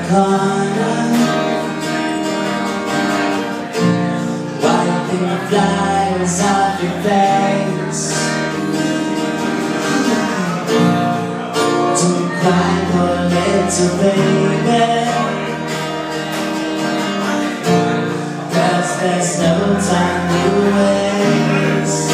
corner, wiping the flies off your face. Don't cry, poor little baby, 'cause there's no time to waste.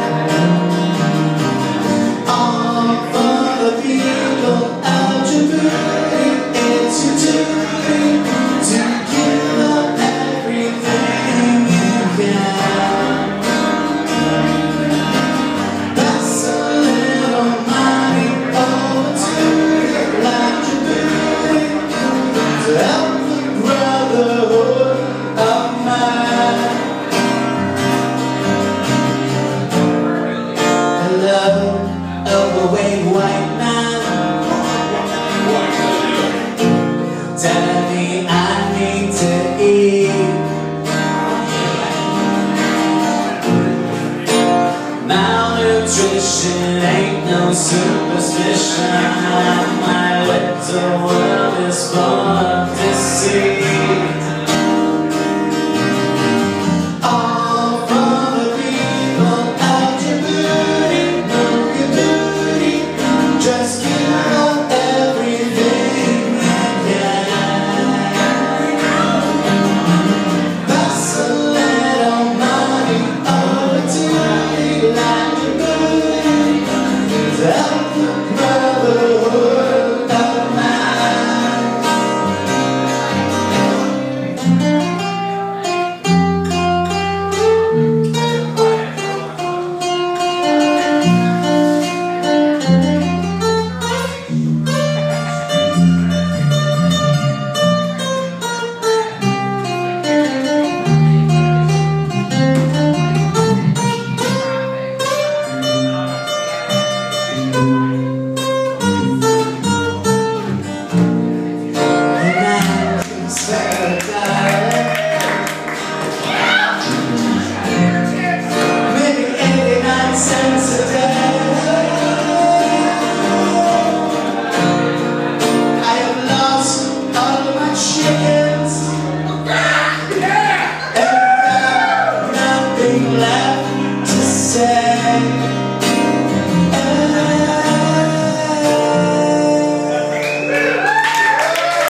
All for the people of Djibouti, it's your duty to give up everything you can. Pass a little money over to the Djibouti to help the brotherhood of man. Hello, overweight white man, telling me I need to eat. Malnutrition ain't no superstition. My little world is full of deceit.